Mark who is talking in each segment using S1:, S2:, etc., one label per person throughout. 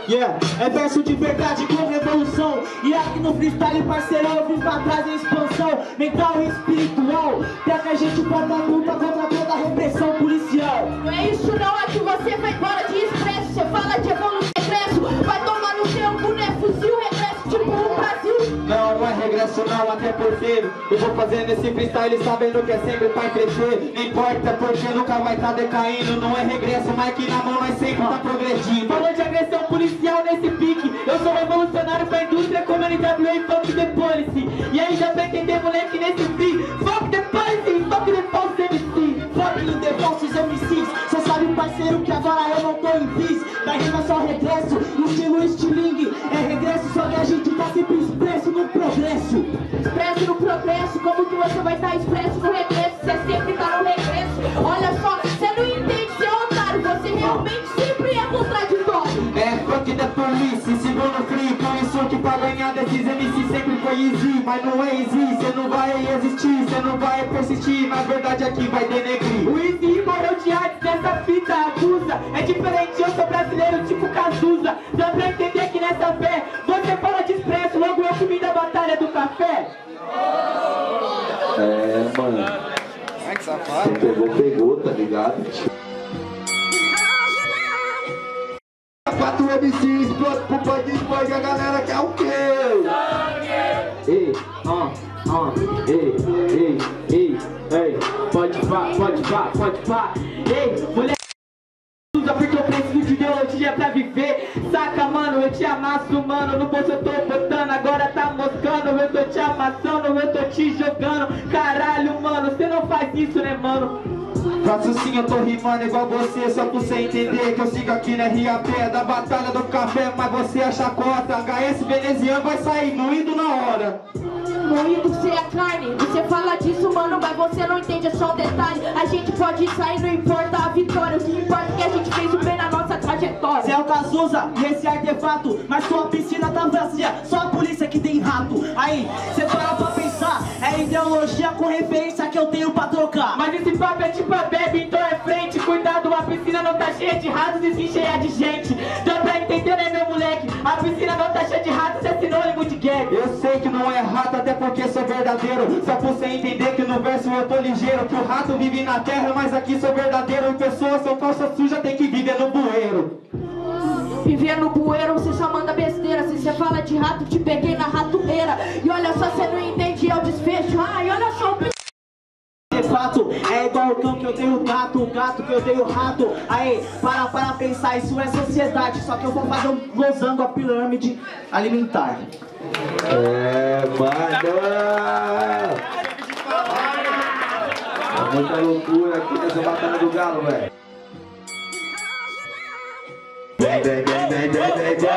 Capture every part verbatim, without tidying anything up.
S1: Yeah, é verso de verdade com revolução. E aqui no freestyle, parceirão, eu vim pra trás em expansão mental e espiritual, pra que a gente possa lutar contra toda a repressão policial.
S2: Não é isso não, é que você vai embora de expresso. Você fala de evolução regresso, vai tomar no tempo, né? Fuzil, regresso, tipo o Brasil.
S1: Não, não é regresso não, até porque eu vou fazendo esse freestyle sabendo que é sempre pra crescer. Não importa porque nunca vai tá decaindo. Não é regresso, mas que na mão nós sempre tá progredindo. Falou de agressão policial nesse pique, eu sou revolucionário pra indústria como N W A e Fuck the Policy. E aí já vai entender, moleque, nesse free. Fuck the Policy, fuck the false M C, fuck the falsos M Cs. Cê sabe, parceiro, que agora eu não tô em bis. Da rima só regresso, estilo estilingue. É regresso, só que a gente tá sempre expresso no progresso.
S2: Expresso no progresso, como que você vai estar expresso no regresso? Você sempre tá no regresso. Olha só, você não entende, você é otário. Você realmente sempre é contraditório.
S1: É fuck the police, segundo free. Por isso que pra ganhar desses M C sempre foi easy. Mas não é easy, cê não vai existir, cê não vai persistir. Na verdade aqui vai denegrir. O easy morreu de arte nessa fita, abusa. É diferente, eu sou brasileiro tipo Cazuza. Dá pra entender que nessa fé você fala de expresso, logo eu comi da batalha do café.
S3: É, mano.
S4: Ai, que safado.
S3: Quem pegou, pegou, tá ligado? Quatro M Cs, pronto pro punk de punk, a galera quer o quê?
S1: Ei, ó, ó, ei, ei, ei, ei, pode pá, pode pá, pode pá. Ei, mulher, usa porque eu preciso de ideologia pra viver. Saca, mano, eu te amasso, mano. No bolso eu tô botando, agora tá moscando. Eu tô te amassando, eu tô te jogando. Caralho, mano, cê não faz isso, né, mano? Faço sim, eu tô rimando igual você, só pra você entender que eu sigo aqui na R A P da Batalha do Café, mas você é chacota. H S veneziano vai sair moído na hora.
S2: Moído você é carne, você fala disso, mano, mas você não entende, é só um detalhe. A gente pode sair, não importa a vitória. O que importa é que a gente fez o bem na nossa trajetória.
S1: Você é o Cazuza e esse artefato, mas sua piscina tá vazia, só a polícia que tem rato. Aí, cê para pra pensar, é ideologia com referência que eu tenho pra trocar. Mas esse papo é tipo a bebe, então é frente. Cuidado, a piscina não tá cheia de ratos e sim cheia de gente. Dá pra entender, né, meu moleque? A piscina não tá cheia de ratos, é sinônimo de gag. Eu sei que não é rato, até porque sou verdadeiro. Só pra você entender que no verso eu tô ligeiro. Que o rato vive na terra, mas aqui sou verdadeiro. E pessoas são calça suja, tem que viver no bueiro.
S2: Viver no bueiro, você só manda besteira. Se você fala de rato, te peguei na ratoeira. E olha só, você não entende, é o desfecho. Ai, olha só o
S1: de fato, é igual o cão que eu tenho o gato, o gato que eu tenho o rato. Aí, para para pensar, isso é sociedade. Só que eu vou fazer um losango a pirâmide alimentar.
S3: É, mano! É muita loucura aqui nessa batalha do galo, velho. Vem, vem, vem, vem, vem, vem, vem!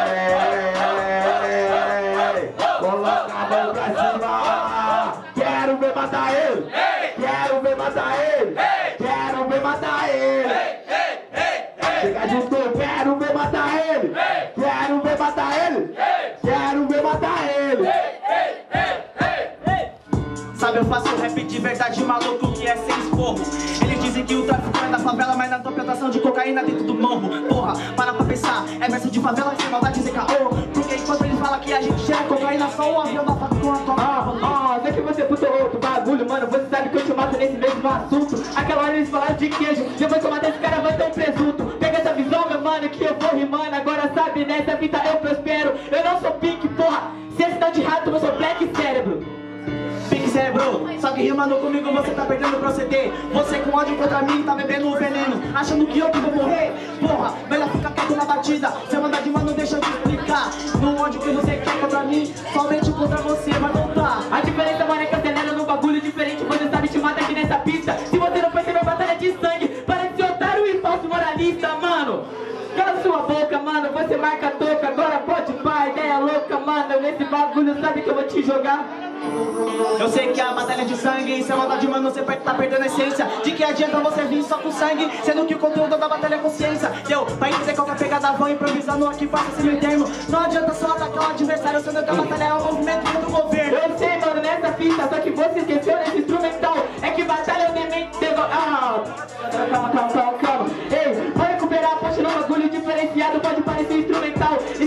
S3: Coloca a mão pra cima! Quero ver matar ele! Quero ver matar ele! Quero ver matar ele! Chega junto, quero ver matar ele! Quero ver matar ele! Quero ver matar ele!
S1: Sabe, eu faço rap de verdade maluco que é sem esporro. Eles dizem que o tráfico é da favela, mas na tua plantação de cocaína dentro do morro. Porra, para pra pensar, é verso de favela sem maldade Z K O. Porque enquanto eles falam que a gente cheira cocaína, só o avião da factura toma. Ah, ah, vê que você puxou outro bagulho, mano. Você sabe que eu te mato nesse mesmo assunto. Aquela hora eles falaram de queijo, depois que eu matei esse cara vai ter um presunto. Pega essa visão, meu mano, que eu vou rimando. Agora sabe, nessa vida eu prospero. Eu não sou pink, porra. Se esse não de rato, eu sou black cérebro. Pique cérebro, só que rimando comigo você tá perdendo o proceder. Você com ódio contra mim tá bebendo o veneno, achando que eu que vou morrer. Porra, melhor ficar quieto na batida. Você manda de mano, deixa eu te explicar. No ódio que você quer contra mim, somente contra você vai voltar. A diferença, mano, é que acelera num bagulho diferente. Você sabe te mata aqui nessa pista. Se você não perceber batalha de sangue, para de ser otário e falso moralista, mano. Cala sua boca, mano, você marca a toca. Agora pode pá, ideia louca, mano. Nesse bagulho sabe que eu vou te jogar. Eu sei que a batalha de sangue, se é maldade, mano, você tá perdendo a essência. De que adianta você vir só com sangue, sendo que o conteúdo da batalha é consciência. Deu, pra entender qual que é a pegada, vão improvisando aqui, faça esse meio termo. Não adianta só atacar o adversário, sendo que a batalha é o movimento contra o governo. Eu sei, mano, nessa fita, só que você esqueceu nesse instrumental. É que batalha é o demente, ah, calma, calma, calma, calma. Ei, vou recuperar, continua um bagulho diferenciado, pode parecer instrumental.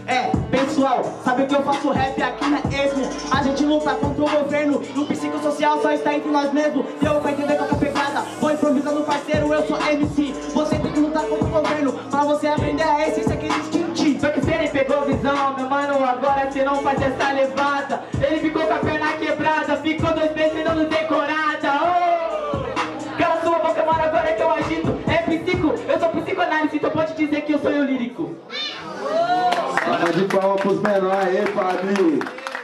S1: É, pessoal, sabe que eu faço rap aqui na ESMO? A gente luta contra o governo e o psicossocial só está entre nós mesmos. Deu pra entender qual que é a pegada? Vou improvisando, parceiro, eu sou M C. Você tem que lutar contra o governo pra você aprender a essência que existe em ti.
S3: Só que se ele pegou visão, meu mano, agora cê não faz essa levada. Ele ficou com a perna quebrada, ficou dois meses não decorada. Oh! Cala sua boca, mano, agora que eu agito. É psico, eu sou psicoanálise, então pode dizer que eu sou eu lírico.
S4: Salva de palmas pros menores aí, padre.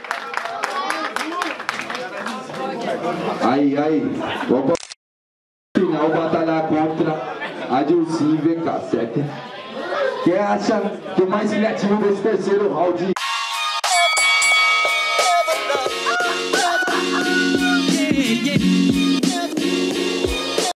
S4: Aí, aí. Vamos pro final batalhar contra a Dilcinho e V K, certo? Quem acha que o mais criativo desse terceiro round?
S5: Yeah, yeah.